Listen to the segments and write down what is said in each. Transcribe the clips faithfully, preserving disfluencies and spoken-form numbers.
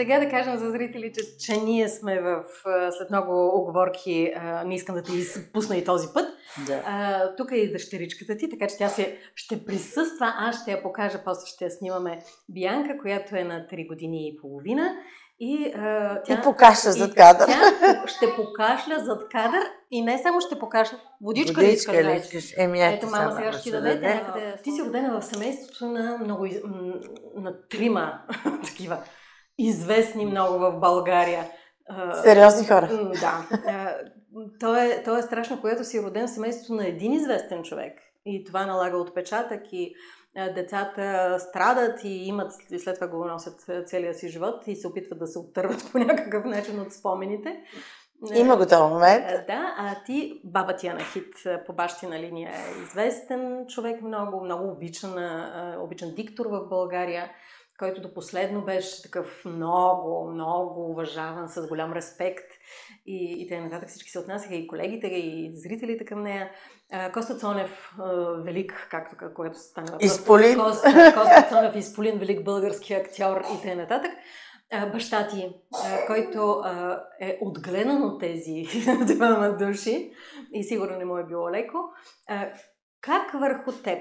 Сега да кажем за зрителите, че ние сме в, след много оговорки, не искам да ти изпусна и този път. Да. А, тук е и дъщеричката ти, така че тя се, ще присъства, аз ще я покажа, после ще я снимаме. Бианка, която е на три години и половина. И, а, тя, и покашля зад кадър. Тя ще покашля зад кадър и не само ще покашля. Водичка, Водичка ли искаш? Еми, ето мама сега ще ти даде. Някъде... Ти си родена в семейството на много из... на трима такива известни много в България. Сериозни хора. Да. То е, то е страшно, когато си роден в семейството на един известен човек. И това налага отпечатък и децата страдат и имат, и след това го носят целия си живот и се опитват да се оттърват по някакъв начин от спомените. Има го този момент. Да, а ти, баба ти Анахит по бащина линия е известен човек, много, много обичан, обичан диктор в България, който до последно беше такъв много, много уважаван, с голям респект и, и т.н. нататък всички се отнасяха, и колегите, и зрителите към нея. Коста Цонев, велик, както когато стане въпрос. Изполин. Коста, Коста Цонев, Изполин, велик български актьор и т.н. нататък. Баща ти, който е отгледан от тези двама души и сигурно не му е било леко. Как върху теб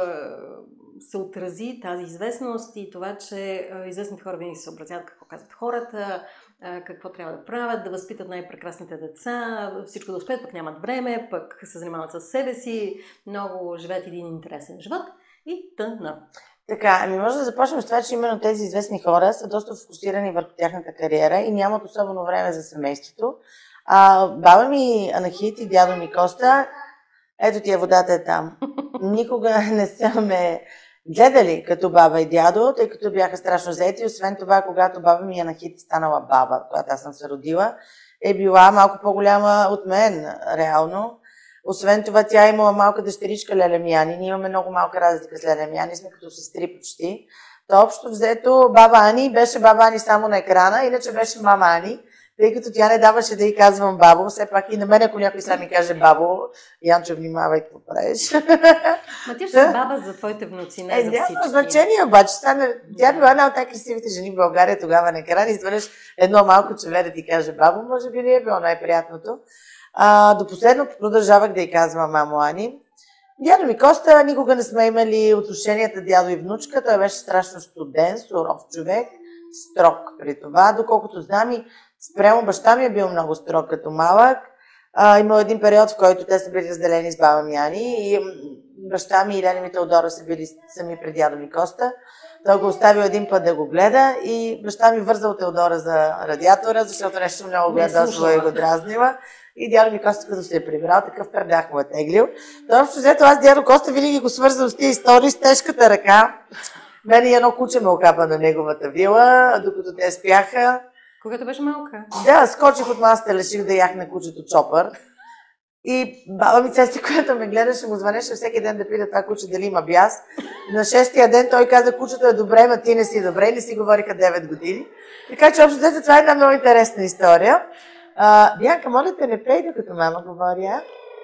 се отрази тази известност и това, че известните хора винаги се съобразяват какво казват хората, какво трябва да правят, да възпитат най-прекрасните деца, всичко да успеят, пък нямат време, пък се занимават с себе си, много живеят един интересен живот и тъна. Така, ами може да започнем с това, че именно тези известни хора са доста фокусирани върху тяхната кариера и нямат особено време за семейството. А, баба ми Анахит и дядо ми Коста, ето ти е, водата е там. Никога не са ме гледали като баба и дядо, тъй като бяха страшно заети. Освен това, когато баба ми Анахит станала баба, когато аз съм се родила, е била малко по-голяма от мен, реално. Освен това, тя е имала малка дъщеричка Леля Мияни. Ние имаме много малка разлика с Леля Мияни, сме като сестри почти. То общо взето баба Ани беше баба Ани само на екрана, иначе беше мама Ани, тъй като тя не даваше да й казвам бабо. Все пак и на мен, ако някой сега ми каже бабо, Янчо, внимавай какво правиш. Ма ти ще си баба за твоите внуци, не е, за всички. Няма значение, обаче стана. Тя била една от най-красивите жени в България тогава на екрана и изведнъж едно малко чове да ти каже бабо, може би не е било най-приятното. А, до последно продължавах да й казвам мамо Ани. Дядо ми Коста, никога не сме имали отношенията дядо и внучка. Той беше страшно студен, суров човек, строг при това. Доколкото знам и спрямо баща ми е бил много строг като малък. А, имал един период, в който те са били разделени с баба ми Ани и баща ми и Леля ми Теодора са били сами пред дядо ми Коста. Той го оставил един път да го гледа и баща ми вързал Теодора за радиатора, защото нещо много го ядосва и го дразнила. И дядо ми Коста, като се е прибрал, такъв пердях му е теглил. То общо взето, аз дядо Коста винаги го свързвам с тези истории с тежката ръка. Мене и едно куче ме окапа на неговата вила, докато те спяха. Когато беше малка? Да, скочих от масата, реших да яхна кучето Чопър. И баба ми Цести, която ме гледаше, му звънеше всеки ден да пита това куче дали има бяс. На шестия ден той каза, кучето е добре, ма ти не си добре, и не си говориха девет години. Така че общо взето това е една много интересна история. А, Бянка, моля те, не пей, докато мама говоря.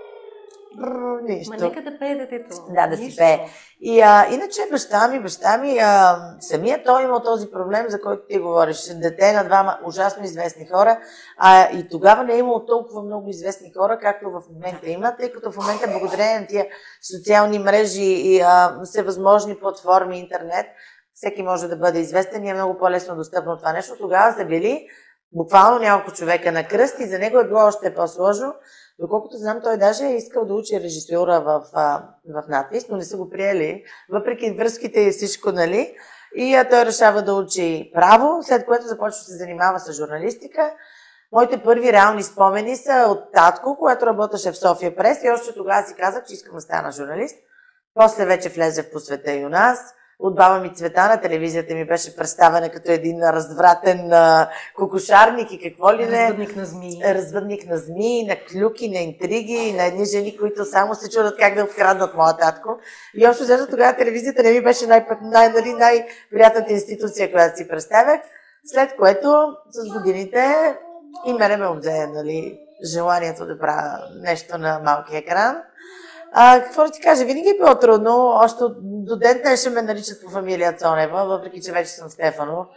Бррр, нищо. Ма нека да пее детето. Да, да си пее. И а, иначе баща ми, баща ми, а, самия той имал този проблем, за който ти говориш. Дете на двама ужасно известни хора. А и тогава не е имало толкова много известни хора, както в момента има, тъй като в момента благодарение на тия социални мрежи и а, всевъзможни платформи, интернет, всеки може да бъде известен и е много по-лесно достъпно това нещо. Тогава са били буквално няколко човека на кръст и за него е било още по-сложно. Доколкото знам, той даже е искал да учи режисура в, в надпис, но не са го приели, въпреки връзките и всичко, нали? И а, той решава да учи право, след което започва да се занимава с журналистика. Моите първи реални спомени са от татко, което работеше в София Прес и още тогава си казах, че искам да стана журналист. После вече влезе в По света и у нас. От баба ми Цветана телевизията ми беше представена като един развратен а, кокошарник и какво ли не. Развъдник на змии. Развъдник на змии, на клюки, на интриги, на едни жени, които само се чудят как да откраднат моя татко. И общо взето тогава телевизията не ми беше най- най- нали, най-приятната институция, която си представях. След което с годините и мене ме обзе, нали, желанието да правя нещо на малкия екран. А, какво да ти кажа, винаги е било трудно, още до ден днешен ме наричат по фамилия Цонева, въпреки че вече съм Стефанов.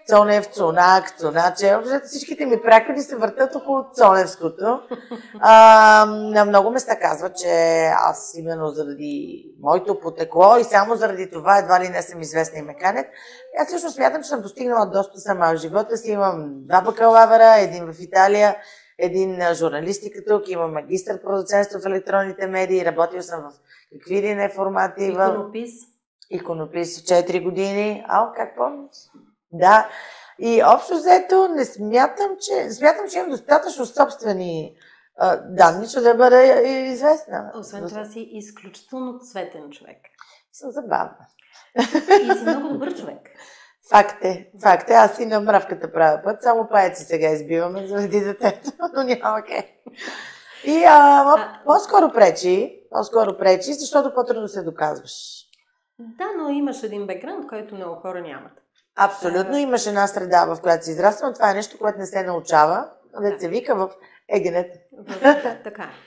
Цонев, Цунак, Цуначе. Общо всичките ми прякори се въртат около Цоневското. А, на много места казват, че аз именно заради моето потекло и само заради това едва ли не съм известна и меканец. Аз също смятам, че съм постигнала доста сама в живота си. Имам два бакалавъра, един в Италия, един журналистика тук, имам магистър по продуцентство в електронните медии, работил съм в какви ли не формати. Иконопис. Иконопис четири години. А, как помниш? Да. И общо взето не смятам, че, смятам, че имам достатъчно собствени а, данни, че да бъда известна. Освен това си изключително цветен човек. Съм забавна. И си много добър човек. Факт е, факт е. Аз и на мравката правя път, само паеци сега избиваме заради детето, но няма как. И а, а, по-скоро пречи, по-скоро пречи, защото по-трудно се доказваш. Да, но имаш един бекграунд, който много хора нямат. Абсолютно, имаш една среда, в която се израства, но това е нещо, което не се научава, да, да се вика в егенето. Така е.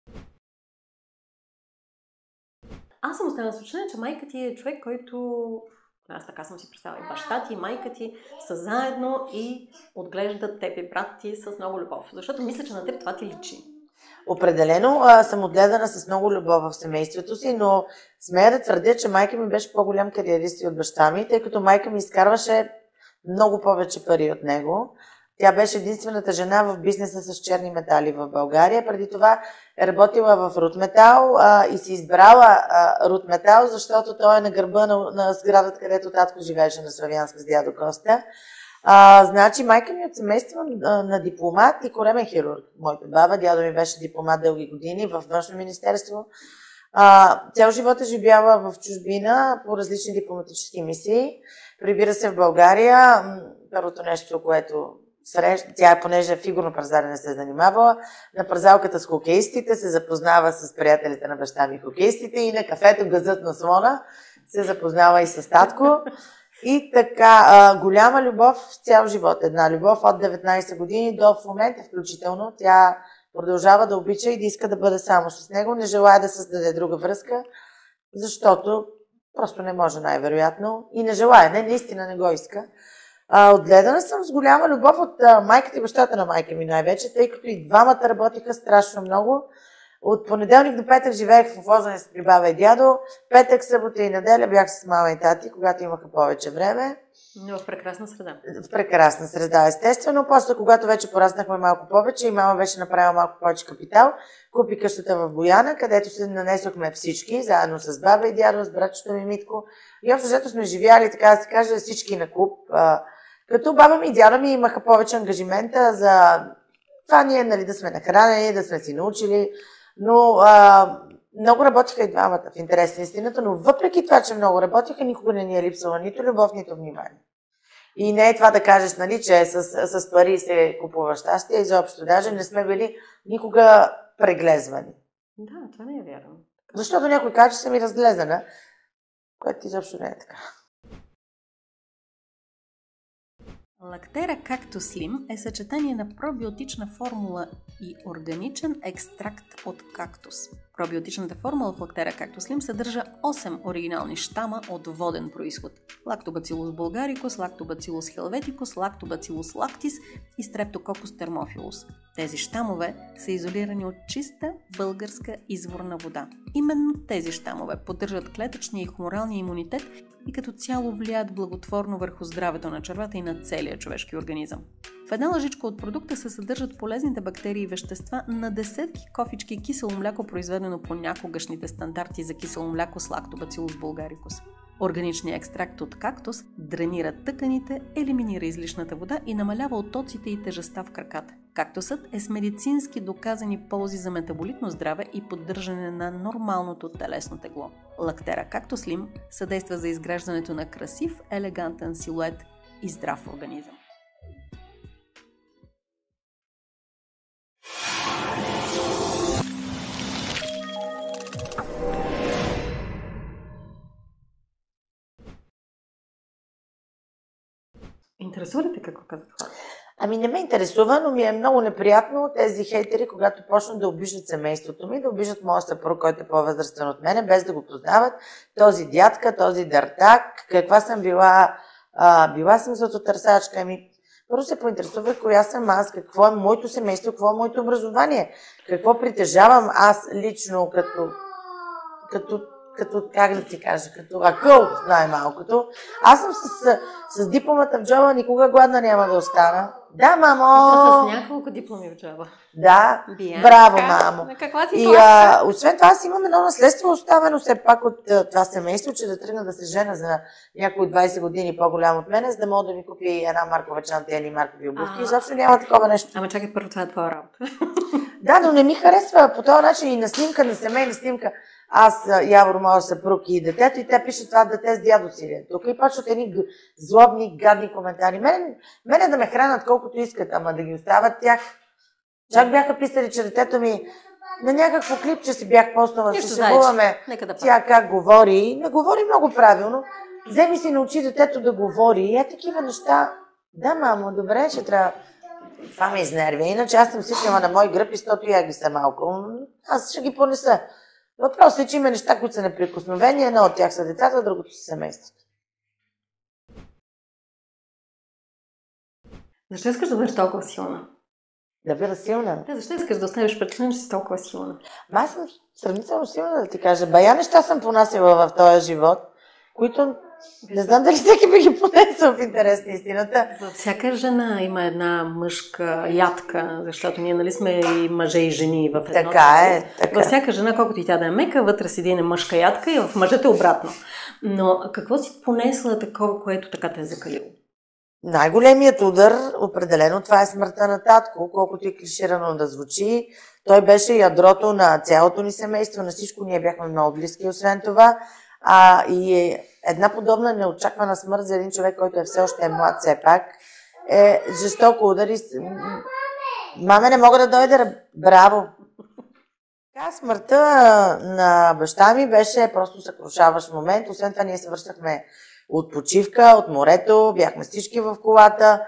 Аз съм останала с впечатление, че майка ти е човек, който... Аз така съм си представила. Баща ти и майка ти са заедно и отглеждат теб и брат ти с много любов. Защото мисля, че на теб това ти личи. Определено а, съм отгледана с много любов в семейството си, но смея да твърдя, че майка ми беше по-голям кариерист от баща ми, тъй като майка ми изкарваше много повече пари от него. Тя беше единствената жена в бизнеса с черни метали в България. Преди това е работила в Рутметал а, и си избрала а, Рутметал, защото той е на гърба на, на сградата, където татко живееше на Славянска с дядо Коста. А, значи, майка ми от семейство на, на дипломат и коремен хирург. Моята баба, дядо ми беше дипломат дълги години в Външно министерство. А, цял живот е живяла в чужбина по различни дипломатически мисии. Прибира се в България. Първото нещо, което среща, тя, понеже фигурно парзарене се е занимавала, на парзалката с хокеистите се запознава с приятелите на баща ми хокеистите и на кафето Газът на Слона се запознава и с татко. И така, а, голяма любов цял живот. Една любов от деветнайсет години до в момента включително. Тя продължава да обича и да иска да бъде само с него. Не желая да създаде друга връзка, защото просто не може най-вероятно. И не желая, не, наистина не го иска. А, отгледана съм с голяма любов от а, майката и бащата на майка ми най-вече, тъй като и двамата работиха страшно много. От понеделник до петък живеех в Лозане с при баба и дядо. Петък, събота и неделя бях с мама и тати, когато имаха повече време. Но в прекрасна среда. В прекрасна среда, естествено. После, когато вече пораснахме малко повече и мама беше направила малко повече капитал, купи къщата в Бояна, където се нанесохме всички, заедно с баба и дядо, с братчето ми Митко. И общо взето сме живяли, така да се каже, всички на клуб. Като баба ми и дядо ми имаха повече ангажимента за това ние, нали, да сме нахранени, да сме си научили. Но а, много работиха и двамата в интерес на истината, но въпреки това, че много работиха, никога не ни е липсвала нито любов, нито внимание. И не е това да кажеш, нали, че с, с пари се купува щастие, изобщо даже не сме били никога преглезвани. Да, това не е вярно. Защото някой каже, че съм и разглезана, което изобщо не е така. Лактера Cactus Slim е съчетание на пробиотична формула и органичен екстракт от кактус. Пробиотичната формула в Лактера Cactus Slim съдържа осем оригинални щама от воден произход. Lactobacillus bulgaricus, Lactobacillus helveticus, Lactobacillus lactis и Streptococcus thermophilus. Тези щамове са изолирани от чиста българска изворна вода. Именно тези щамове поддържат клетъчния и хуморалния имунитет и като цяло влияят благотворно върху здравето на червата и на целия човешки организъм. В една лъжичка от продукта се съдържат полезните бактерии и вещества на десетки кофички кисело мляко, произведено по някогашните стандарти за кисело мляко с Lactobacillus bulgaricus. Органичният екстракт от кактус дренира тъканите, елиминира излишната вода и намалява оттоците и тежестта в краката. Кактусът е с медицински доказани ползи за метаболитно здраве и поддържане на нормалното телесно тегло. Лактера Cactus Slim съдейства за изграждането на красив, елегантен силует и здрав организъм. Интересува ли те какво казват хората? Ами не ме интересува, но ми е много неприятно тези хейтери, когато почнат да обиждат семейството ми, да обиждат моя съпруг, който е по-възрастен от мене, без да го познават. Този дядка, този дъртак, каква съм била А, била съм златотърсачка. Ами, първо се поинтересувах коя съм аз, какво е моето семейство, какво е моето образование, какво притежавам аз лично като, като, като как да ти кажа, като акъл най-малкото. Аз съм с, с дипломата в джоба, никога гладна няма да остана. Да, мамо! С няколко дипломи в джоба. Да, Бианка. Браво, мамо! На каква си И а, освен това, аз имам едно наследство оставено все пак от а, това семейство, че да тръгна да се жена за някои двайсет години по-голям от мене, за да мога да ми купи една маркова чанта и едни маркови обувки. Изобщо няма такова нещо. Ама чакай, първо това е твоя работа. Да, но не ми харесва по този начин и на снимка, на семейна снимка. Аз, Явор, моя съпруг и детето, и те пишат това дете с дядо си. Тук и почват едни злобни, гадни коментари. Мене, мене да ме хранят колкото искат, ама да ги оставят тях. Чак бяха писали, че детето ми на някакво клипче си бях поснала, се шегуваме да тя как говори. Не говори много правилно. Вземи си научи детето да говори. И е такива неща. Да, мамо, добре, че трябва. Това ме изнервя. Иначе аз съм всичкама на мои гръб и стото я ги са малко. Аз ще ги понеса. Въпросът е, че има неща, които са неприкосновени. Едно от тях са децата, другото са семейството. Защо искаш да бъдеш толкова силна? Да бъда силна? Да, защо искаш да оставиш впечатление, че си толкова силна? Ма аз съм сравнително силна, да ти кажа. Бая неща съм понасила в този живот, които не знам дали всеки би ги понесъл в интерес на истината. Във всяка жена има една мъжка ядка, защото ние нали сме и мъже и жени в едно. Така е, така. Във всяка жена, колкото и тя да е мека, вътре седи на мъжка ядка и в мъжете обратно. Но какво си понесла такова, което така те е закалило? Най-големият удар, определено, това е смъртта на татко, колкото и клиширано да звучи. Той беше ядрото на цялото ни семейство, на всичко ние бяхме много близки, освен това. А, и една подобна неочаквана смърт за един човек, който е все още е млад, все пак, е жестоко удари. Маме, не мога да дойда, браво! Така, смъртта на баща ми беше просто съкрушаващ момент. Освен това, ние се връщахме от почивка, от морето, бяхме всички в колата.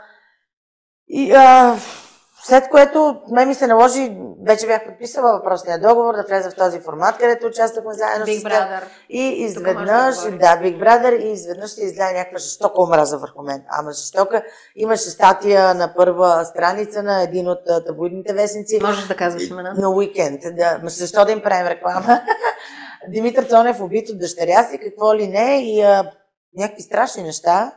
И а, след което ме ми се наложи, вече бях подписала въпросния договор, да влеза в този формат, където участвахме заедно Big с Brother. теб. И изведнъж, да, да, Big Brother, и изведнъж се изля някаква жестока омраза върху мен. Ама жестока. Имаше статия на първа страница на един от таблоидните вестници. Можеш да казваш имена? На Уикенд. Да, защо да им правим реклама? Димитър Цонев убит от дъщеря си, какво ли не, и а, някакви страшни неща.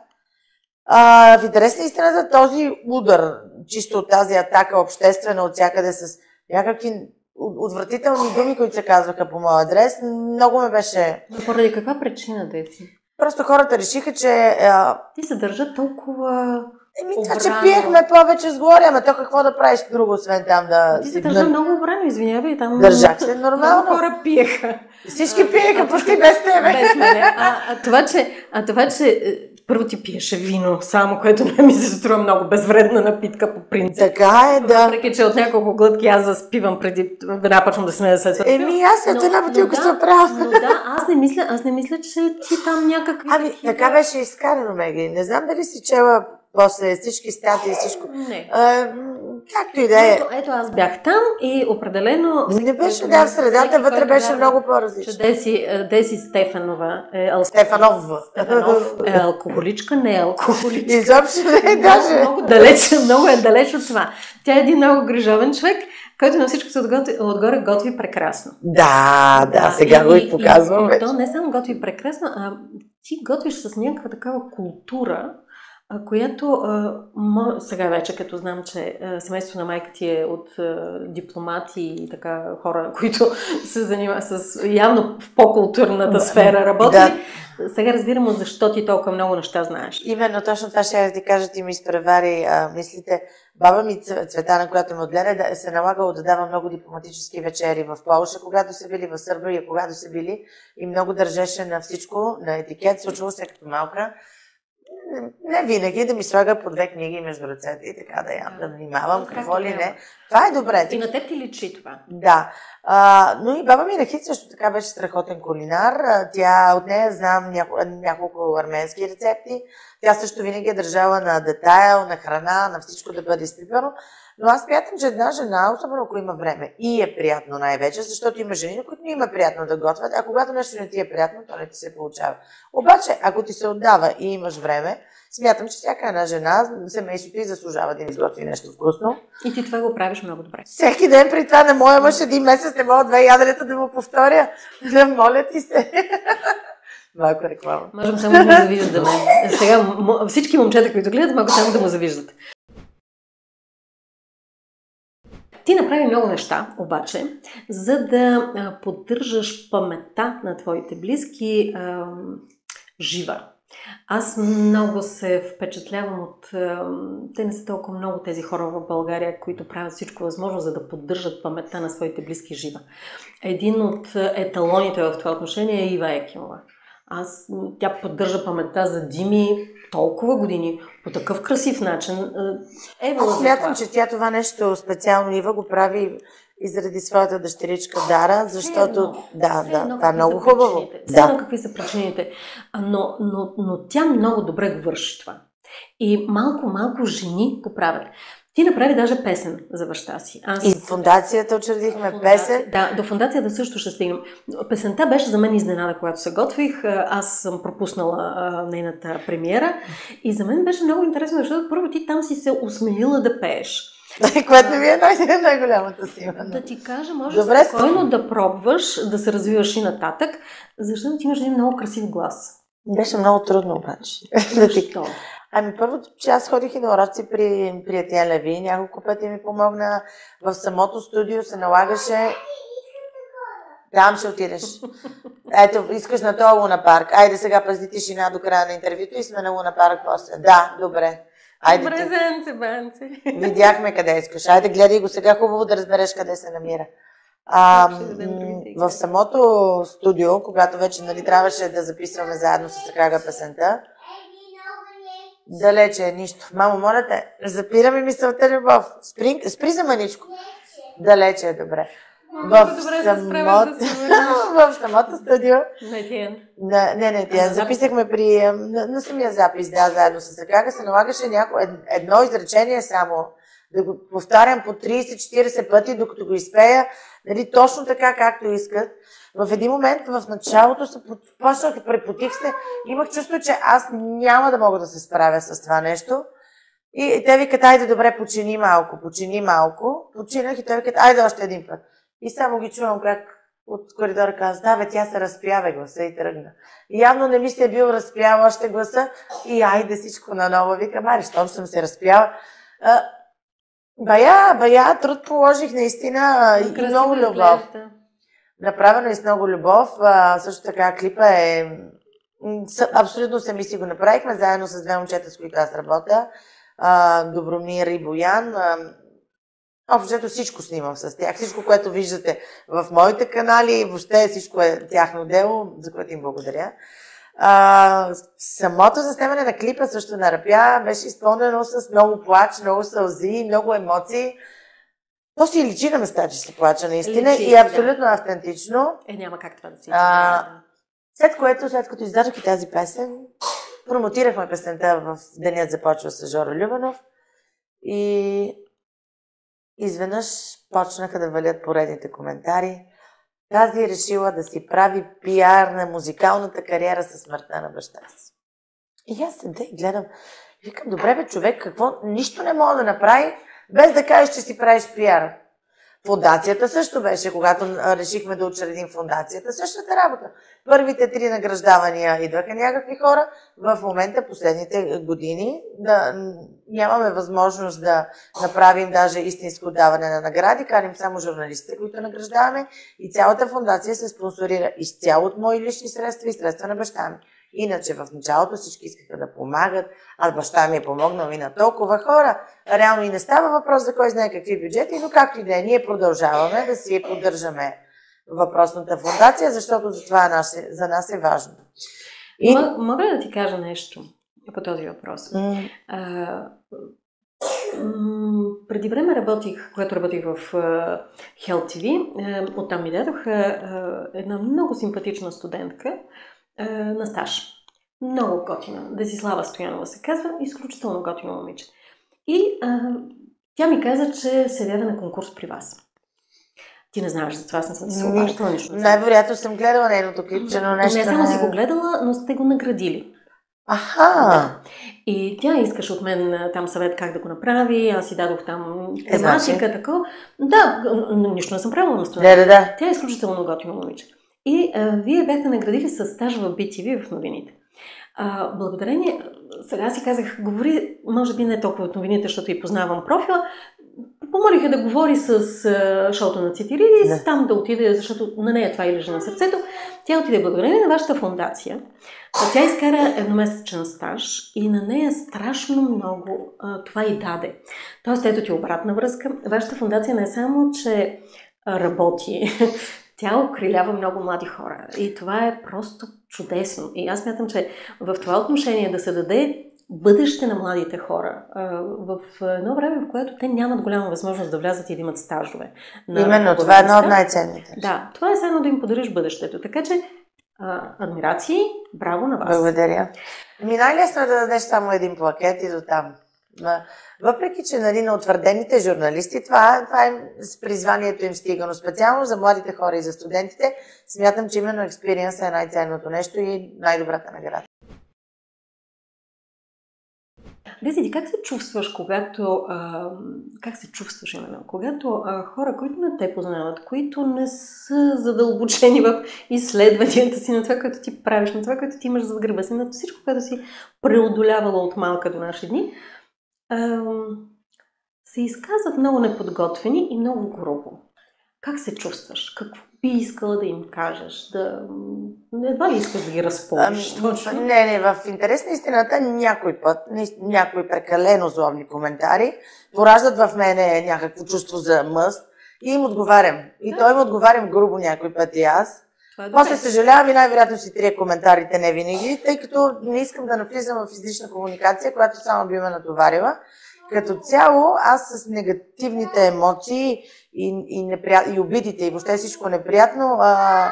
А, в интерес на истината, този удар, чисто от тази атака обществена от всякъде с някакви отвратителни думи, които се казваха по моя адрес, много ме беше... Но поради каква причина да си? Просто хората решиха, че... А... Ти се държат толкова... Еми, това, че пиехме повече с горе, ама то какво да правиш друго, освен там да... Ти се държа много обрано, извинявай, там... Държах се нормално. Много хора пиеха. Всички пиеха, почти без тебе. Без мене. А, а това, че... А това, че... Първо ти пиеше вино, само което не ми се струва много безвредна напитка по принцип. Така е, да. Въпреки, че от няколко глътки аз заспивам преди веднага почвам да смея след това. Еми, аз ето една бутилка се оправя. Но да, аз не мисля, аз не мисля, че ти там някакви... Ами, такива... така беше изкарано, Меги. Не знам дали си чела после всички статии и всичко. Не. А, както и да е. Ето, ето аз бях там и определено... Не беше, да, в средата вътре беше вярва, много по-различно. Че Деси, Деси Стефанова е... Ал... Стефанов. Стефанов е алкохоличка, не е алкохоличка. Изобщо не е даже. Много, много, далеч, много е далеч от това. Тя е един много грижовен човек, който на всичко се отготви, отгоре готви прекрасно. Да, да, сега и, го и показвам. И, и то не само готви прекрасно, а ти готвиш с някаква такава култура, която а, мо, сега вече, като знам, че а, семейството на майка ти е от а, дипломати и така хора, които се занимават с явно в по-културната сфера работи, да. Сега разбирам защо ти толкова много неща знаеш. Именно точно това ще да ти кажа, ти ми изпревари а, мислите. Баба ми Цветана, която ме отгледа, да, се налагало да дава много дипломатически вечери в Полша, когато са били в Сърбия, когато са били, и много държеше на всичко, на етикет, случвало се като малка. Не винаги да ми слага по две книги между ръцете и така да ям, да внимавам, какво ли не. Това е добре. И на теб ти личи това? Да. А, но и баба ми Нахит също така беше страхотен кулинар. Тя, от нея знам няко, няколко арменски рецепти. Тя също винаги е държала на детайл, на храна, на всичко да бъде изпипано. Но аз смятам, че една жена, особено ако има време, и е приятно най-вече, защото има жени, на които не има приятно да готвят, а когато нещо не ти е приятно, то не ти се получава. Обаче, ако ти се отдава и имаш време, смятам, че всяка една жена, семейството и заслужава да им изготви нещо вкусно. И ти това го правиш много добре. Всеки ден при това на моя мъж един месец не мога две яденета да му повторя. Да, моля ти се. Малко реклама. Можем само да му завиждаме. Сега всички момчета, които гледат, могат само да му завиждат. Ти направи много неща, обаче, за да поддържаш паметта на твоите близки а, жива. Аз много се впечатлявам от... Те не са толкова много тези хора в България, които правят всичко възможно, за да поддържат паметта на своите близки жива. Един от еталоните в това отношение е Ива Екимова. Аз, тя поддържа паметта за Дими толкова години, по такъв красив начин. Е, Аз смятам, че тя това нещо специално Ива го прави и заради своята дъщеричка Дара, защото едно, да, да, това е много хубаво. Все едно какви са причините. Но, но, но тя много добре го върши това. И малко-малко жени го правят. Ти направи даже песен за баща си. Аз... И фундацията учредихме фундация, песен. Да, до фундацията също ще стигнем. Песента беше за мен изненада, когато се готвих. Аз съм пропуснала а, нейната премиера. И за мен беше много интересно, защото първо ти там си се осмелила да пееш. Което ми е най- най-голямата сила. Да ти кажа, може Добре, спокойно да пробваш, да се развиваш и нататък, защото ти имаш един много красив глас. Беше много трудно обаче. Защо? Ами първото, че аз ходих и на уроци при, при Етиен Леви, няколко пъти ми помогна. В самото студио се налагаше... Там ще отидеш. Ето, искаш на този Луна парк. Айде сега пази тишина до края на интервюто и сме на Луна парк после. Да, добре. Айде, добре, зенце, бенце. Видяхме къде искаш. Айде, гледай го сега, хубаво да разбереш къде се намира. А, в самото студио, когато вече нали, трябваше да записваме заедно с Крага песента, далече е нищо. Мамо, моля те, запираме мисълта любов. Спри, спри за маничко. Далече е добре. В, добре, самото... в самото студио. На Етиен. Не, не, тя записахме при... На, на самия запис, да, заедно с Крага се налагаше няко... едно изречение само. Да го повтарям по трийсет-четирийсет пъти, докато го изпея, нали, точно така, както искат. В един момент, в началото се почнах, препотих се, имах чувство, че аз няма да мога да се справя с това нещо. И те викат, айде добре, почини малко, почини малко. Починах и те викат, айде още един път. И само ги чувам как от коридора казва, да бе, тя се разпява гласа и тръгна. И явно не ми се бил разпял още гласа и айде всичко наново. Викам, аре, щом съм се разпяла. Бая, бая, труд положих наистина и красиво много любов. Направено и с много любов. А, също така клипа е... Абсолютно сами си го направихме, заедно с две момчета, с които аз работя. А, Добромир и Боян. А, Общото всичко снимам с тях. Всичко, което виждате в моите канали, въобще всичко е тяхно дело, за което им благодаря. А, самото заснемане на клипа също на Рапя беше изпълнено с много плач, много сълзи, много емоции. То си личи на места, че се плача наистина личи, и е абсолютно да. Автентично. Е, няма как това да си. А, след което, след като издадох и тази песен, промотирахме песента в Денят започва с Жоро Любенов и изведнъж почнаха да валят поредните коментари. Тази е решила да си прави пиар на музикалната кариера със смъртта на баща си. И аз седя и гледам. Викам, добре бе, човек, какво? Нищо не мога да направи, без да кажеш, че си правиш пиар. Фундацията също беше, когато решихме да учредим фундацията, същата работа. Първите три награждавания идваха някакви хора. В момента, последните години, да, нямаме възможност да направим даже истинско даване на награди. Каним само журналистите, които награждаваме. И цялата фундация се спонсорира изцяло от мои лични средства и средства на баща ми. Иначе в началото всички искаха да помагат, а баща ми е помогнал и на толкова хора. Реално и не става въпрос за кой знае какви бюджети, но както и да е, ние продължаваме да си поддържаме въпросната фундация, защото за това за нас е важно. И... Мога ли да ти кажа нещо по този въпрос? Mm. А, м- преди време работих, когато работих в uh, Health ти ви, uh, оттам ми дадох uh, една много симпатична студентка, на стаж. Много готина. Десислава Стоянова се казва. Изключително готино момиче. И а, Тя ми каза, че се явява на конкурс при вас. Ти не знаеш за това, аз не съм се обащала нищо. Най-вероятно съм гледала нейното клипче, но нещо... Не само си го гледала, но сте го наградили. Аха! Да. И тя искаше от мен там съвет как да го направи, аз си дадох там тематика, такова. Да, нищо не съм правила на страна. Да, да, да. Тя е изключително готина момиче. И а, вие бяхте наградили с стаж в Би Ти Ви в новините. А, благодарение, сега си казах, говори, може би не толкова от новините, защото и познавам профила, помолиха да говори с а, шоуто на Цитиридис, да. Там да отиде, защото на нея това и лежи на сърцето. Тя отиде благодарение на вашата фондация. Тя изкара едномесечен стаж и на нея страшно много а, това и даде. Тоест, ето ти обратна връзка. Вашата фондация не е само, че работи, тя окрилява много млади хора. И това е просто чудесно. И аз смятам, че в това отношение да се даде бъдеще на младите хора в едно време, в което те нямат голяма възможност да влязат и да имат стажове. Именно, това е едно от най-ценните. Да, това е само да им подариш бъдещето. Така че, а, адмирации, браво на вас. Благодаря. Ми най-лесно е да дадеш само един плакет и до там. Въпреки, че нали, на утвърдените журналисти, това, това е с призванието им стига, но специално за младите хора и за студентите, смятам, че именно експириенс е най-ценното нещо и най-добрата награда. Деси, как се чувстваш, когато, а, как се чувстваш именно, когато а, хора, които не те познават, които не са задълбочени в изследванията си на това, което ти правиш, на това, което ти имаш зад гърба си, на всичко, което си преодолявала от малка до наши дни, а, се изказват много неподготвени и много грубо. Как се чувстваш? Какво би искала да им кажеш? Да... Едва ли искаш да ги разположиш? Ами, не, не, в интерес на истината някой път, някои прекалено злобни коментари пораждат в мене някакво чувство за мъст и им отговарям. И да. той им отговарям грубо някой път и аз. Е После съжалявам и най-вероятно си трия коментарите не винаги, тъй като не искам да навлизам в излишна комуникация, която само би ме натоварила. Като цяло, аз с негативните емоции и, и, неприят... и обидите и въобще всичко неприятно... А...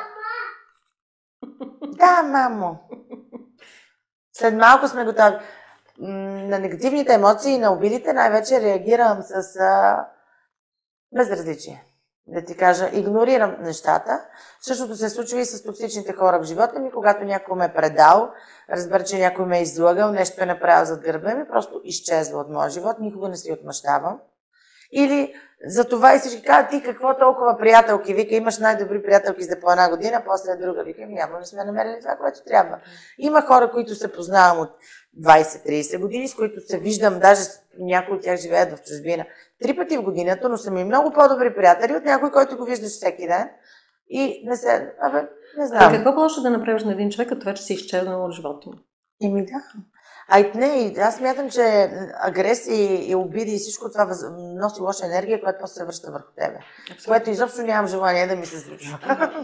Да, мамо. След малко сме готови. На негативните емоции и на обидите най-вече реагирам с а... безразличие. Да ти кажа, игнорирам нещата. Същото се случва и с токсичните хора в живота ми, когато някой ме е предал, разбира, че някой ме е излъгал, нещо е направил зад гърба ми, просто изчезва от моя живот, никога не си отмъщавам. Или за това и всички казват, ти какво толкова приятелки, вика, имаш най-добри приятелки за по една година, после е друга, вика, явно не сме намерили това, което трябва. Има хора, които се познавам от двайсет-трийсет години, с които се виждам, даже някои от тях живеят в чужбина, три пъти в годината, но са ми много по-добри приятели от някой, който го виждаш всеки ден. И не се... Абе, не знам. А какво по-лошо да направиш на един човек, от това, че си изчезнал от живота му? Еми да. А не, аз смятам, че агресия и обиди и всичко това носи лоша енергия, която после се връща върху тебе. Абсолютно. Което изобщо нямам желание да ми се случва.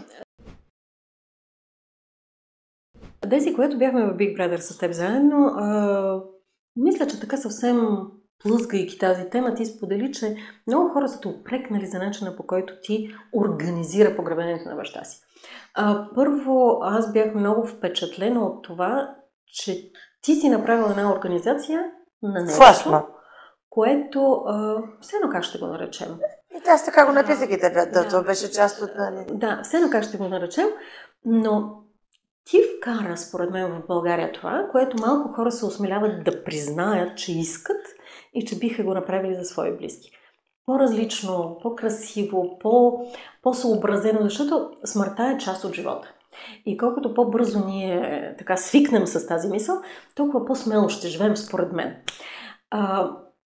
Деси, когато бяхме в Big Brother с теб заедно, а, мисля, че така съвсем плъзгайки тази тема, ти сподели, че много хора са те упрекнали за начина, по който ти организира погребението на баща си. А, първо, аз бях много впечатлена от това, че ти си направила една организация на нещо, което а, все едно как ще го наречем. И аз така го написах и тебе, да, това беше част от... Да, все едно как ще го наречем, но ти вкара, според мен, в България това, което малко хора се осмеляват да признаят, че искат и че биха го направили за свои близки. По-различно, по-красиво, по- по-съобразено, защото смъртта е част от живота. И колкото по-бързо ние така свикнем с тази мисъл, толкова по-смело ще живеем, според мен. А,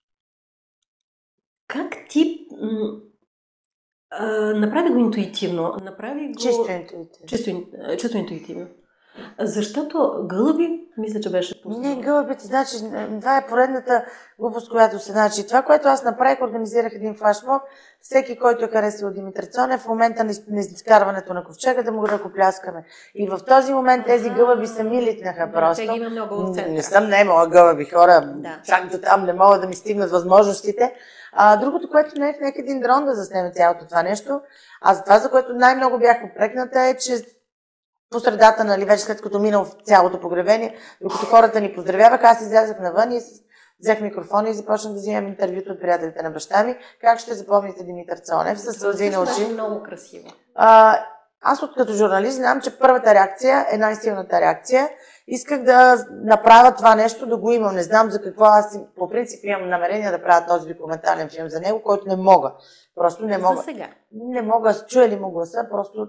как ти м- а, направи го интуитивно? Направи го... Чисто интуитивно. Чисто, чисто интуитивно. Защото гълъби, мисля, че беше пуснало. Не, гълъбите, значи, това е поредната глупост, която се значи. Това, което аз направих, организирах един флашмоб. Всеки, който е харесал Димитър Цонев, в момента на изкарването на ковчега да му ръкопляскаме. И в този момент тези гълъби сами литнаха просто. Да, има много не, не съм наемала гълъби хора, да. Чак до там не могат да ми стигнат възможностите. А, другото, което не е, нека един дрон да заснеме цялото това нещо. А за това, за което най-много бях попрекната е, че по средата, нали, вече след като минал в цялото погребение, докато хората ни поздравяваха, аз излязах навън и с взех микрофона и започнах да взимам интервюто от приятелите на баща ми. Как ще запомните Димитър Цонев с сълзи на очи? Много красиво. А, аз от като журналист знам, че първата реакция е най-силната реакция. Исках да направя това нещо, да го имам. Не знам за какво. Аз по принцип имам намерение да правя този документален филм за него, който не мога. Просто не мога. За сега. Не мога. Чуя ли му гласа? Просто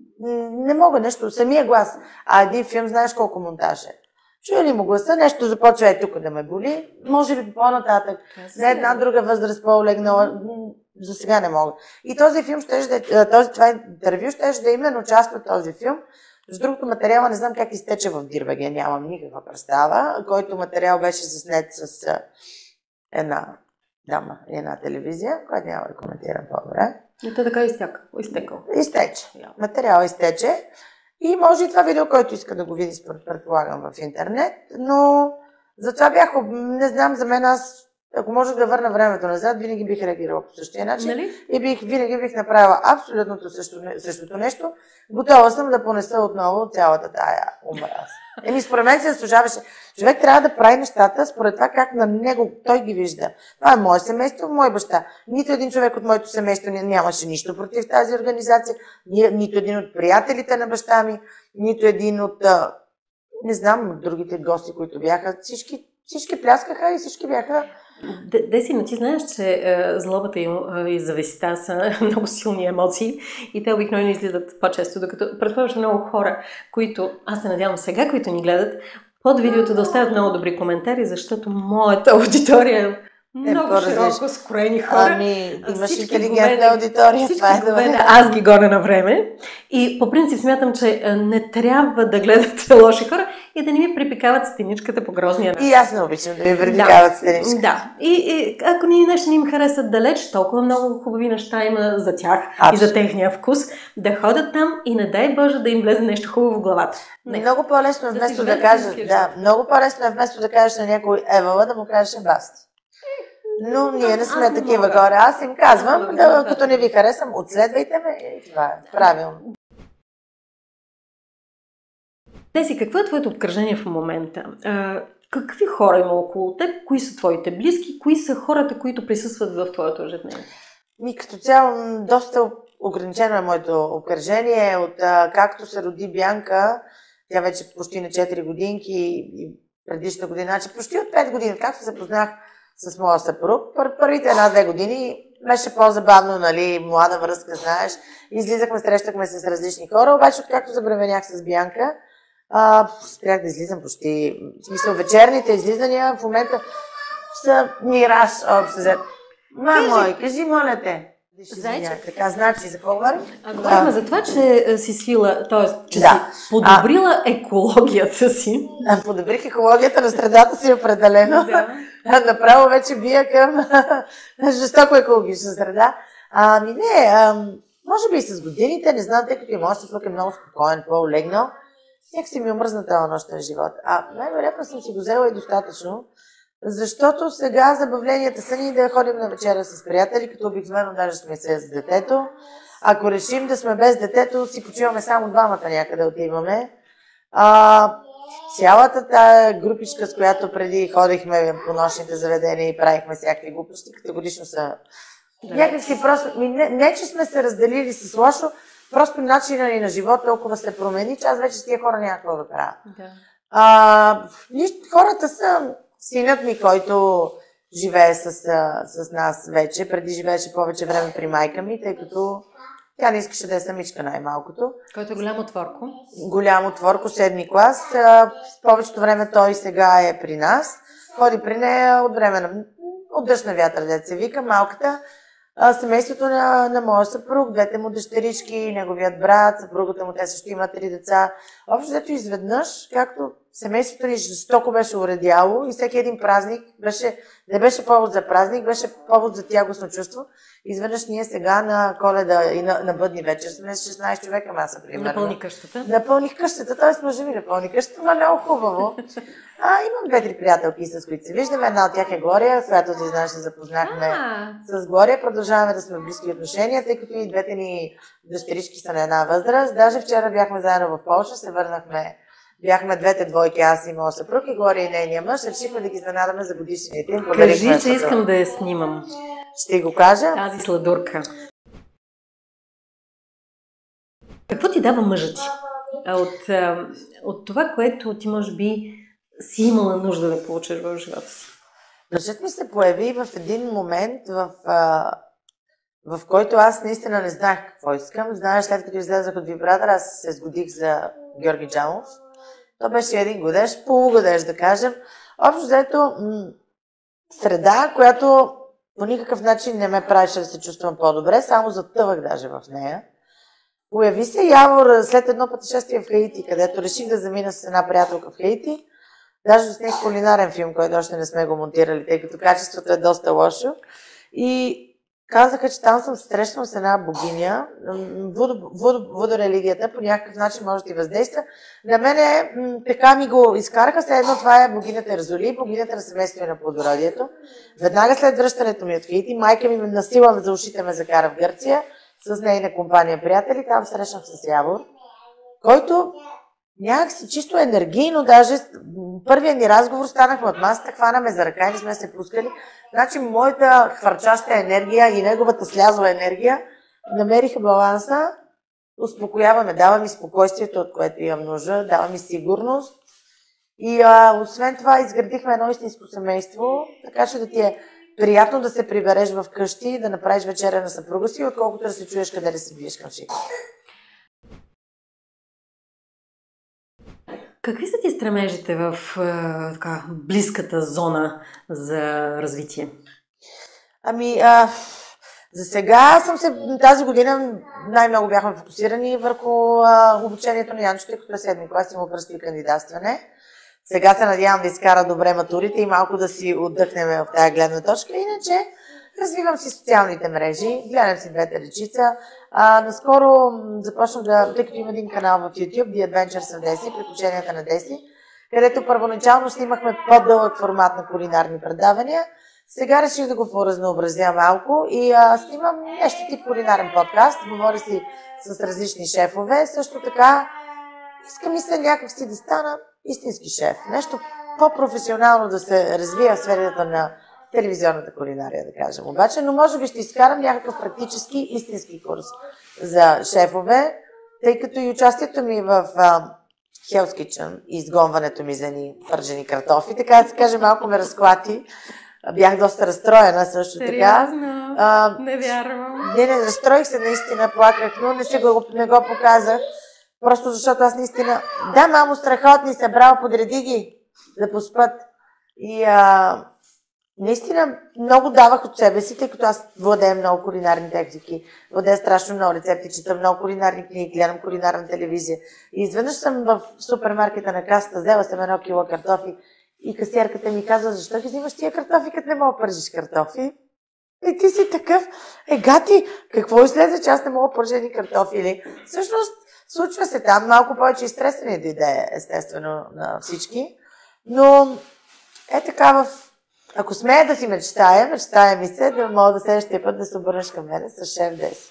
не мога нещо. Самия глас. А един филм, знаеш колко монтаж е. Чуя ли му гласа? Нещо започва е тук да ме боли. Може би по-нататък. На една друга възраст по-олегнала. За сега не мога. И този филм ще да, този, това интервю ще да именно участва в този филм. С другото материала не знам как изтече в Дирбеге, нямам никаква представа, който материал беше заснет с една дама и една телевизия, която няма да коментирам по-добре. И то така изтяка, изтекал. Изтече. Материал изтече. И може и това видео, който иска да го види, предполагам, в интернет, но затова бях, не знам, за мен аз, ако можех да върна времето назад, винаги бих реагирала по същия начин. Нали? И бих, винаги бих направила абсолютно същото, същото нещо. Готова съм да понеса отново цялата тая омраз. Еми, според мен се заслужаваше. Човек трябва да прави нещата според това как на него той ги вижда. Това е мое семейство, мой баща. Нито един човек от моето семейство нямаше нищо против тази организация, ни, нито един от приятелите на баща ми, нито един от, не знам, от другите гости, които бяха. Всички, всички пляскаха и всички бяха. Десина, ти знаеш, че е, злобата и, е, и завистта са много силни емоции и те обикновено излизат по-често, докато предполагам, много хора, които, аз се надявам сега, които ни гледат, под видеото да оставят много добри коментари, защото моята аудитория е много е, широко скроени хора. Ами, имаш интелигентна аудитория. Всички говене, аз ги гоня на време. И по принцип смятам, че не трябва да гледате лоши хора и да не ми припикават стеничката по грозния начин. И аз не обичам да ми припикават стеничката. Да. И, и ако ни нещо не им харесат далеч, толкова много хубави неща има за тях. Абсолютно. И за техния вкус, да ходят там и не дай Боже да им влезе нещо хубаво в главата. Не. Много по-лесно е вместо да, да кажеш, да, много по-лесно е вместо да кажеш на някой Евала, да му кажеш басти. Но ние не сме такива горе. Аз им казвам, да, като не ви харесам, отследвайте ме и това е правилно. Деси, какво е твоето обкръжение в момента? А, какви хора има около теб? Кои са твоите близки? Кои са хората, които присъстват в твоето ежедневие? Ми като цяло доста ограничено е моето обкръжение. От както се роди Бянка, тя вече почти на четири годинки и предишната година, че почти от пет години, както се запознах с моя съпруг. Пър, първите една-две години беше по-забавно, нали, млада връзка, знаеш. Излизахме, срещахме се с различни хора, обаче откакто забременях с Бянка, а, спрях да излизам почти. В смисъл, вечерните излизания в момента са мираж общо. Мамо, кажи, моля те. Зайче. Така, значи, за какво говорим? А, говорим за това, че си свила, т.е. че да. си подобрила а, екологията си. А, подобрих екологията на средата си определено. Да. Направо вече бия към жестоко екологична среда. Ами не, а, може би и с годините, не знам, тъй като и моят съпруг е много спокоен, по-олегнал. Някак си ми омръзна този нощен живот. А най-вероятно съм си го взела и достатъчно, защото сега забавленията са ни да ходим на вечеря с приятели, като обикновено даже сме се с детето. Ако решим да сме без детето, си почиваме само двамата някъде отиваме. А, цялата тая групичка, с която преди ходихме по нощните заведения и правихме всякакви глупости, категорично са да. Някакси просто... Не, не, че сме се разделили с лошо, просто начина ни на живот толкова се промени, че аз вече с тия хора няма какво да правя. Да. А, хората са... Синът ми, който живее с, с нас вече, преди живееше повече време при майка ми, тъй като тя не искаше да е самичка най-малкото. Който е голям отворко. Голям отворко, седми клас. С повечето време той сега е при нас. Ходи при нея от време на... от дъжд на вятър, дет се вика, малката. Семейството на, на моя съпруг, двете му дъщерички, неговият брат, съпругата му, те също имат три деца. Общо дето изведнъж, както семейството ни жестоко беше уредяло и всеки един празник беше, не беше повод за празник, беше повод за тягостно чувство. Изведнъж ние сега на Коледа и на, на Бъдни вечер сме с шестнайсет човека маса, примерно. Напълни къщата. Напълних къщата, т.е. мъжа ми напълни къщата, но много хубаво. А, имам две-три приятелки, с които се виждаме. Една от тях е Глория, която ти знаеш, се запознахме а. с Глория. Продължаваме да сме в близки отношения, тъй като и двете ни дъщерички са на една възраст. Даже вчера бяхме заедно в Полша, се върнахме Бяхме двете двойки, аз и моят съпруг и горе и нейния мъж. Решихме да ги изненадаме за годишните им. Кажи, че искам да я снимам. Ще го кажа. Тази сладурка. Какво ти дава мъжът ти? От, от това, което ти може би си имала нужда да получиш в живота си? Мъжът ми се появи в един момент, в, в който аз наистина не знаех какво искам. Знаеш, след като излезах от Вибрадър, аз се сгодих за Георги Джамов. То беше един годеж, полугодеж да кажем. Общо взето м- среда, която по никакъв начин не ме правеше да се чувствам по-добре, само затъвах даже в нея. Появи се Явор след едно пътешествие в Хаити, където реших да замина с една приятелка в Хаити. Даже заснех кулинарен филм, който още не сме го монтирали, тъй като качеството е доста лошо. И казаха, че там съм срещнала с една богиня. Водо, водо, водорелигията по някакъв начин може да ти въздейства. На мене м- така ми го изкараха, след едно това е богинята Ерзули, богинята на семейство и на плодородието. Веднага след връщането ми от Хаити, майка ми насила за ушите ме закара в Гърция с нейна компания приятели. Там срещнах с Явор, който някакси чисто енергийно, даже първият ни разговор станахме от масата, хванаме за ръка и не сме се пускали. Значи моята хвърчаща енергия и неговата слязла енергия намериха баланса, успокояваме, дава ми спокойствието, от което имам нужда, дава ми сигурност. И а, освен това изградихме едно истинско семейство, така че да ти е приятно да се прибереш в къщи, да направиш вечеря на съпруга си, отколкото да се чуеш къде да се биеш към шика. Какви са ти стремежите в е, така, близката зона за развитие? Ами, а, за сега съм се, тази година най-много бяхме фокусирани върху а, обучението на Янчо, тъй като е седми клас и му предстои кандидатстване. Сега се надявам да изкара добре матурите и малко да си отдъхнем в тази гледна точка. Иначе развивам си социалните мрежи, гледам си двете речица. А, наскоро започнах да, тъй като има един канал в YouTube, The Adventures of Desi, приключенията на Деси, където първоначално снимахме по-дълъг формат на кулинарни предавания. Сега реших да го поразнообразя малко и а, снимам нещо тип кулинарен подкаст, говоря си с различни шефове. Също така искам и се някак си да стана истински шеф. Нещо по-професионално да се развия в сферата на телевизионната кулинария, да кажем. Обаче, но може би ще изкарам някакъв практически истински курс за шефове, тъй като и участието ми в uh, Hell's Kitchen и изгонването ми за ни пържени картофи, така да се каже, малко ме разклати. Бях доста разстроена също така. Сериозно? А, не вярвам. Не, не, разстроих се, наистина плаках, но не, го, не го показах. Просто защото аз наистина... Да, мамо, страхотни, събрал, подреди ги да поспът. И а, наистина много давах от себе си, тъй като аз владея много кулинарни техники, владея страшно много рецепти, чета много кулинарни книги, гледам кулинарна телевизия. И изведнъж съм в супермаркета на касата, взела съм едно кило картофи и касиерката ми казва, защо ги взимаш тия картофи, като не мога да пържиш картофи? И ти си такъв, е, гати, какво излезе, че аз не мога да пържени картофи? Или всъщност случва се там, малко повече и стреса ни дойде, естествено, на всички. Но е така, в... ако смея да си мечтая, мечтая ми се да мога да следващия път да се обърнеш към мене с шеф Деси.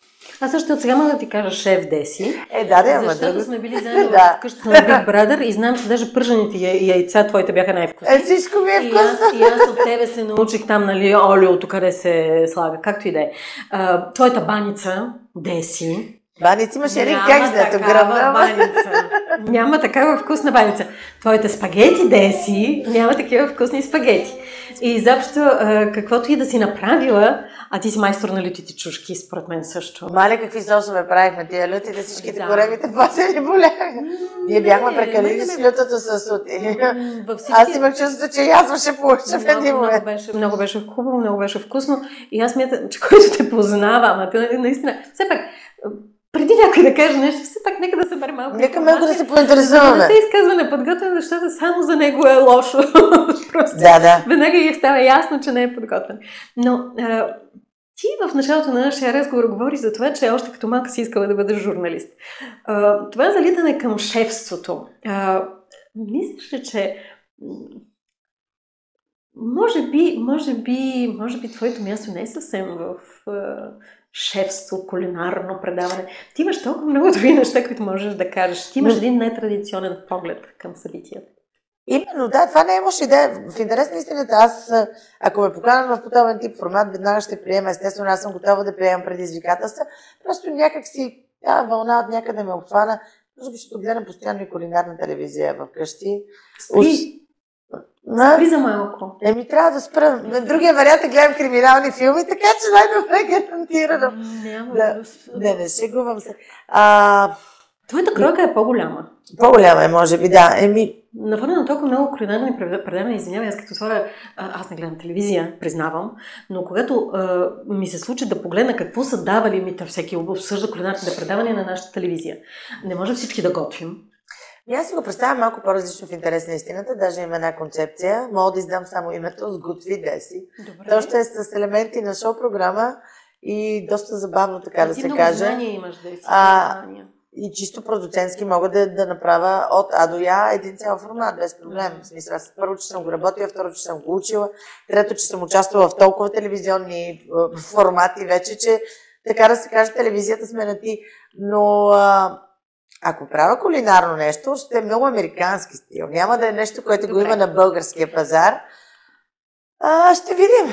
Аз също от сега мога да ти кажа шеф Деси. Е, да, да, ама защото да. сме били заедно да. в къщата на Big Brother и знам, че даже пържените яйца твоите бяха най-вкусни. Е, всичко ми е вкусно. И аз, и аз от тебе се научих там, нали, олиото, къде се слага, както и да е. Твоята баница, Деси. Баница имаш един как да ето гръмна. Баница. Няма такава вкусна баница. Твоите спагети, Деси, няма такива вкусни спагети. И изобщо, каквото и да си направила, а ти си майстор на лютите чушки, според мен също. Мале, какви сосове правихме тия лютите, всичките да. Големите после ни боляха. Ние бяхме прекалили с лютото с ути. Всички... Аз имах чувството, че ясно ще получа в един момент. Много беше, много беше хубаво, много беше вкусно. И аз мятам, че който те познава, ама те наистина, все пак, преди някой да каже нещо, все пак нека да се бъде малко. Нека малко да се поинтересуваме. Не се изказва неподготвен, защото само за него е лошо. Просто да, да. Веднага и става ясно, че не е подготвен. Но а, ти в началото на нашия разговор говори за това, че още като малка си искала да бъдеш журналист. А, това залитане към шефството. А, мислиш ли, че може би, може би, може би твоето място не е съвсем в, шефство, кулинарно предаване. Ти имаш толкова много други неща, които можеш да кажеш. Ти имаш Но... един нетрадиционен поглед към събитията. Именно, да, това не е лоша идея. В интерес на истината, аз, ако ме поканам в подобен тип формат, веднага ще приема. Естествено, аз съм готова да приемам предизвикателства. Просто някак си, да, вълна от някъде ме обхвана. Може би, защото гледам постоянно и кулинарна телевизия вкъщи. Спри. На... Спри за малко. Еми, трябва да спра. Другия вариант е гледам криминални филми, така че най-добре гарантирано. Няма да. Не, не, шегувам се. А... Твоята кройка е по-голяма. По-голяма е, може би, да. Еми... На фона на толкова много кулинарни предавания, извинявай, аз като това, аз не гледам телевизия, признавам, но когато а, ми се случи да погледна какво са давали ми, всеки обсъжда кулинарните предавания на нашата телевизия. Не може всички да готвим. И аз си го представям малко по-различно в интерес на истината. Даже има една концепция. Мога да издам само името Сготви Деси. То ще е с елементи на шоу-програма и доста забавно, така а да се каже. Знания имаш, Деси. А, и чисто продуцентски мога да, да направя от А до Я един цял формат, без проблем. В смисъл, аз първо, че съм го работила, второ, че съм го учила, трето, че съм участвала в толкова телевизионни формати вече, че така да се каже, телевизията сме на ти. Но а, ако правя кулинарно нещо, ще е много американски стил. Няма да е нещо, което го има на българския пазар. А, ще видим.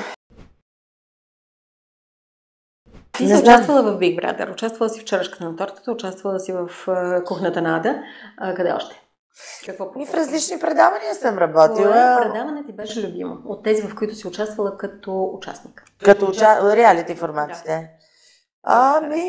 Ти си участвала в Big Brother, участвала си в черешката на тортата, участвала си в uh, кухнята на Ада. Uh, къде още? Какво? И в различни предавания съм работила. Кое предаване ти беше любимо? От тези, в които си участвала като участник? Като уча... реалити форматите. Да. Ами...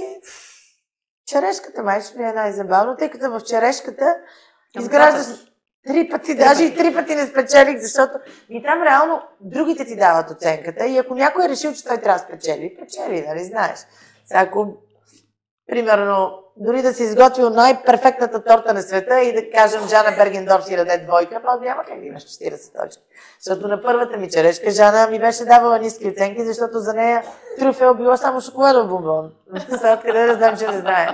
Черешката майче ми е най-забавно, тъй като в черешката изграждаш три пъти, даже и три пъти не спечелих, защото и там реално другите ти дават оценката и ако някой е решил, че той трябва да спечели, печели, нали знаеш. Сега, ако, примерно, дори да си изготвил най-перфектната торта на света и да кажем Жана Бергендорф си даде двойка, но няма как да имаш четиридесет точки. Защото на първата ми черешка Жана ми беше давала ниски оценки, защото за нея трюфел било само шоколадов бомбон. Сега откъде да знам, че не знае.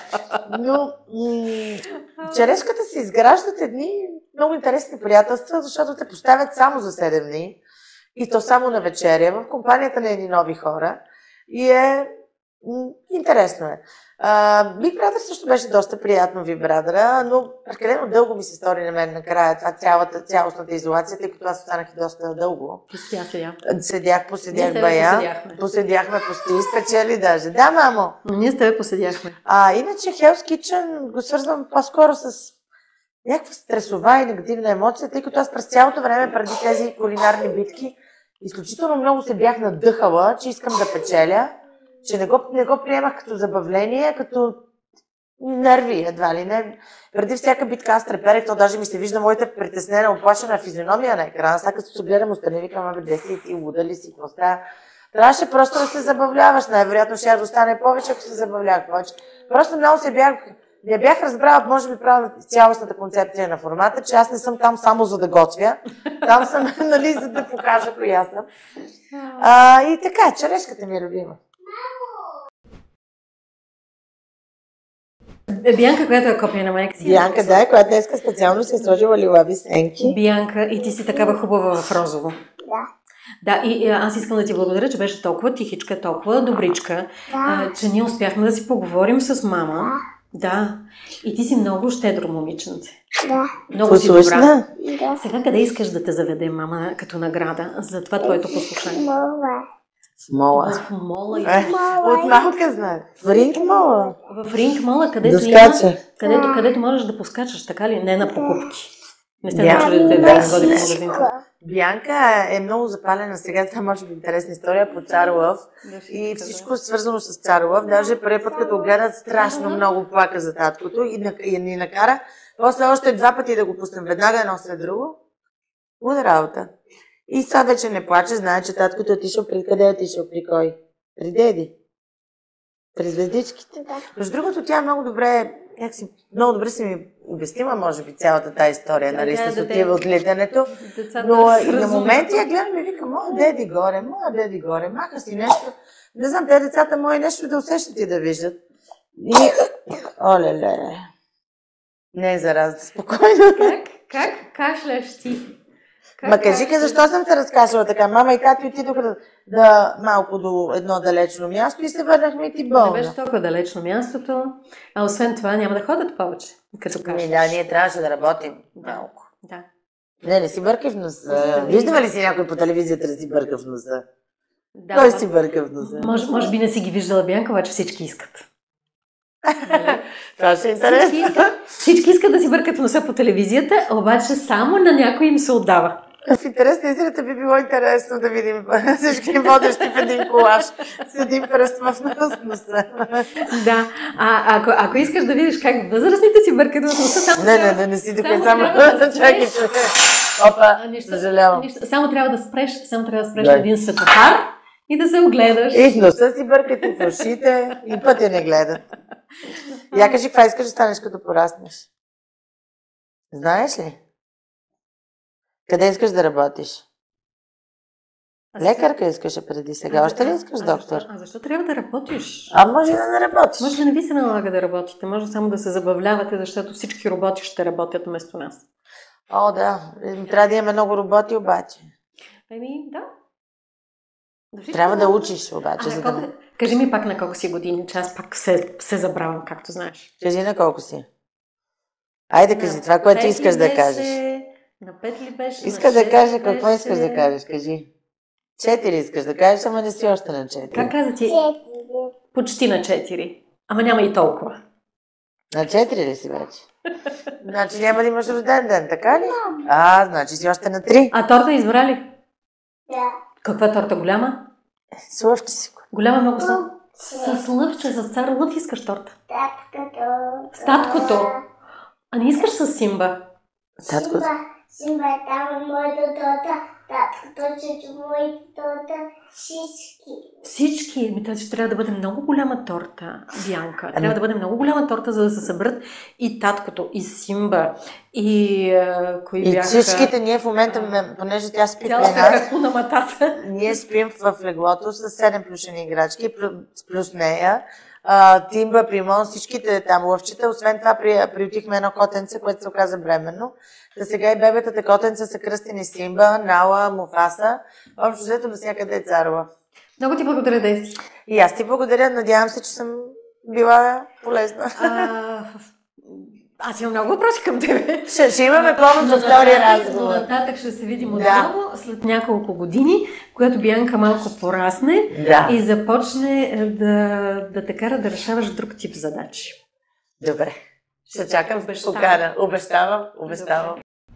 Но м- черешката се изграждат едни много интересни приятелства, защото те поставят само за седем дни и то само на вечеря в компанията на едни нови хора и е м- интересно е. Uh, Big Brother също беше доста приятно Ви Брадъра, но прекалено дълго ми се стори на мен накрая това цялата, цялостната изолация, тъй като аз останах и доста дълго. Седях, седях. Седях, поседях бая. Поседяхме, пости, спечели даже. Да, мамо. Но ние с тебе поседяхме. А, иначе Hell's Kitchen го свързвам по-скоро с някаква стресова и негативна емоция, тъй като аз през цялото време преди тези кулинарни битки изключително много се бях надъхала, че искам да печеля. Че не го, не го приемах като забавление, като нерви, едва ли не. Преди всяка битка аз треперех, то даже ми се вижда моята притеснена, оплашена физиономия на екрана. Сега като се гледам, остане, викам, абе, деси, ти луда ли си, какво става? Трябваше просто да се забавляваш, най-вероятно ще да остане повече, ако се забавлявах повече. Просто много се бях, не бях разбрала, може би правя цялостната концепция на формата, че аз не съм там само за да готвя. Там съм, нали, за да покажа коя съм. А, и така, черешката ми е любима. Бианка, която е копия на майка си. Бианка, да, която днеска специално си е сложила лилави сенки. Бианка, и ти си такава хубава в розово. Да. Да, и аз искам да ти благодаря, че беше толкова тихичка, толкова добричка, да. а, че ние успяхме да си поговорим с мама. Да. Да. И ти си много щедро момиченце. Да. Много си добра. Да. Сега къде искаш да те заведе мама като награда за това твоето послушание? Мола. В мола. В мола. И... Е, от малка знае. В ринг мола. В ринг мола, където да има, където, където можеш да поскачаш, така ли? Не на покупки. Не сте научили да те да води по магазина. Бианка е много запалена сега, това може би интересна история по Цар Лъв. И всичко е свързано с Цар Лъв. Даже първи път, като гледат, страшно много плака за таткото и, и ни накара. После още два пъти да го пуснем веднага едно след друго. Луда работа. И сега вече не плаче, знае, че таткото е отишъл при къде е отишъл, при кой? При деди. При звездичките. Да. Между другото, тя много добре, как си, много добре си ми обяснима, може би, цялата тази история, да, нали, с да, отива от гледането. Но и на моменти я гледам и викам, моя деди горе, моя деди горе, маха си нещо. Не знам, те децата мои нещо да усещат и да виждат. И... Оле-ле. Не е зараза, спокойно. Как? Как кашляш ти? Ма кажи, защо съм се разкашляла така? Мама и тати отидоха да... да малко до едно далечно място и се върнахме и ти болна. Не беше толкова далечно мястото, а освен това няма да ходят повече, като кажеш. Да, ние трябваше да работим Да. малко. Да. Не, не си бъркай в носа. Виждала ли си някой по телевизията да си бърка в носа? Да, Кой си бърка в носа? Може, може би не си ги виждала, Бянка, обаче всички искат. Това ще е Всички интересно. искат, всички искат да си бъркат в носа по телевизията, обаче само на някой им се отдава. В интерес на истината би било интересно да видим всички водещи в един колаж с един пръст в носа. Да, а ако, ако искаш да видиш как възрастните си бъркат в носа, само Не, не, трябва- не, не си тук, само само трябва да чакай, спреш. че... Опа, А, нищо- съжалявам. нищо- Само трябва да спреш, само трябва да спреш Да. на един светофар и да се огледаш. И в носа си бъркате, в ушите и пътя не гледат. Я кажи, каква искаш да станеш като пораснеш? Знаеш ли? Къде искаш да работиш? Аз- Лекарка искаше преди сега. А, Още ли а, искаш а доктор? Защо, а защо трябва да работиш? А може да не работиш. Може да не ви се налага да работите, може само да се забавлявате, защото всички роботи ще работят вместо нас. О, да. Трябва да имаме много роботи обаче. Еми, да. Да, всичко Трябва да да- учиш обаче, А, за колко- да... Кажи ми пак на колко си години, че аз пак се, се забравям, както знаеш. Кажи на колко си. Айде, кажи това, което пет ли искаш да беше? кажеш. На пет ли беше? Иска на да шест кажа ли какво беше? искаш да кажеш, кажи. Четири искаш да кажеш, ама не си още на четири. Как каза ти? Почти на четири. Ама няма и толкова. На четири ли си вече? Значи няма да имаш рожден ден, така ли? А, значи си още на три. А торта избра ли? Да. Каква торта? Голяма? Слъвче си го. Голяма, много слъв. С лъвче, с цар лъв искаш торта. Таткото. С таткото. А не искаш с Симба? Татко. Симба, Симба е там моята тота. Таткото, чето моята тота. Всички. Всички. Ми тази ще трябва да бъде много голяма торта, Бянка. Трябва да бъде много голяма торта, за да се съберат и таткото, и Симба, и а, кои И бяха... всичките ние в момента, ме- понеже тя спи при Цялата нас, кахуна матата. ние спим в леглото с седем плюшени играчки, плю- плюс нея. А, Тимба, Примон, всичките там лъвчета. Освен това, при, приютихме едно котенце, което се оказа бременно. Да сега и бебетата котенца са кръстени Симба, Нала, Муфаса. Общо взето навсякъде е цар лъв. Много ти благодаря, Деси. И аз ти благодаря. Надявам се, че съм била полезна. А, аз имам много въпроси към тебе. Ще, ще имаме повод за втория разговор. Нататък ще се видим Да. отново след няколко години, когато Бянка малко порасне Да. и започне да, да те кара да решаваш друг тип задачи. Добре. Ще чакам в Обещавам. покана. Обещавам. Обещавам.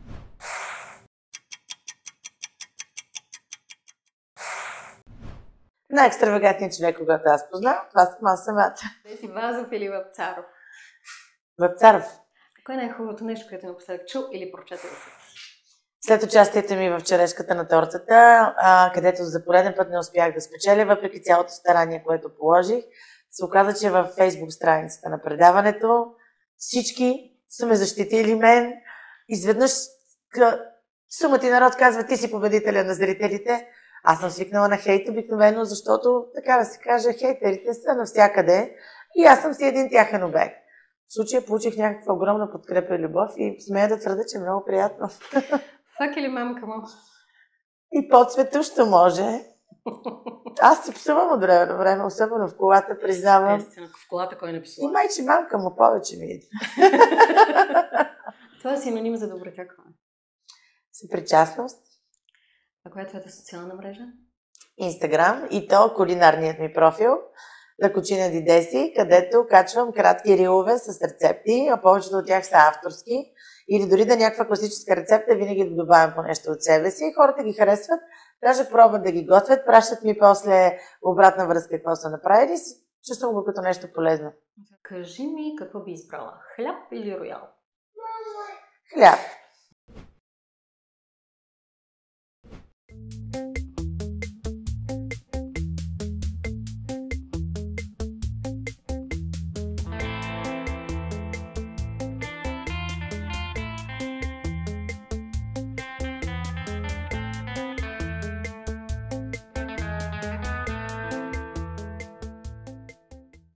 Най-екстравагантният човек, когато аз познавам, това съм аз самата. Деси Вазов или Вапцаров? Вапцаров. Кое е най-хубавото нещо, което напоследък чул или прочетал си? След участието ми в черешката на тортата, а, където за пореден път не успях да спечеля, въпреки цялото старание, което положих, се оказа, че във Фейсбук страницата на предаването всички са ме защитили мен. Изведнъж къ- сума ти народ казва, ти си победителя на зрителите. Аз съм свикнала на хейт обикновено, защото, така да се каже, хейтерите са навсякъде и аз съм си един тяхен обект. В случая получих някаква огромна подкрепа и любов и смея да твърда, че е много приятно. Фак или мамка му? И по-цветущо може. Аз си псувам от време на време, особено в колата, признавам. Естествено, в колата кой не И псува. майче мамка му повече ми идва. Това е синоним за доброта. Съпричастност, А коя е твоята социална мрежа? Инстаграм и то кулинарният ми профил Ръкочина Дидеси, където качвам кратки рилове с рецепти, а повечето от тях са авторски. Или дори да е някаква класическа рецепта, винаги добавям по нещо от себе си. Хората ги харесват, даже пробват да ги готвят, пращат ми после обратна връзка какво са направили. Чувствам го като нещо полезно. Кажи ми какво би избрала? Хляб или роял? Хляб.